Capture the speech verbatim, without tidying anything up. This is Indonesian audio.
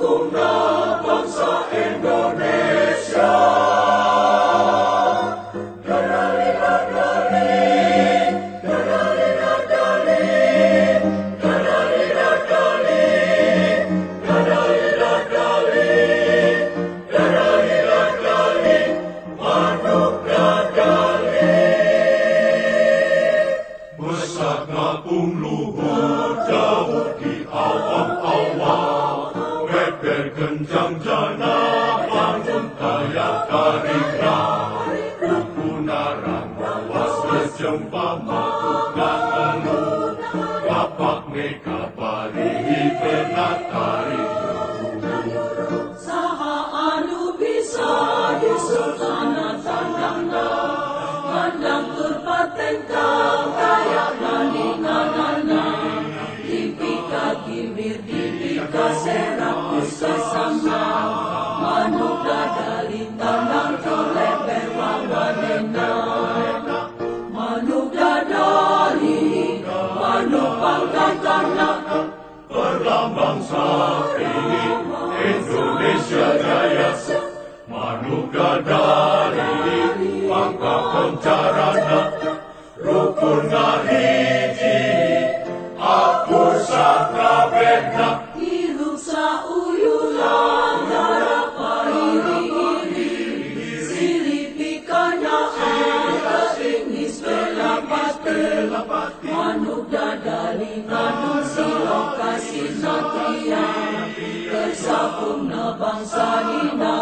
hukumna bangsa Indonesia. Dadali dadali, dadali dadali, dadali dadali, dadali dadali, dadali dadali, manuk dadali. Besar ngapung luhur jauh di awang-awang, beber kencang jana bangun tayak karikra, rukunarang was berjempa makukan elu, kapak meka parihi penatari. Saha anu bisa disultana tandangna, mandang terpatengkang kayak naninganana, dipika gibir dipika serak bisa sama, manuk dadali tandang coleber wawadena. Manuk dadali, manuk pangkatana, Berlambang sapi Indonesia Jaya, manuk dadali pangka pencarana, rukun ngahiji akur sakabehna. hirup sauyulang darapa iri-iri, silipikana atas ingis belapati, manuk dadali ngadun silokasi natria, tersabungna bangsa dina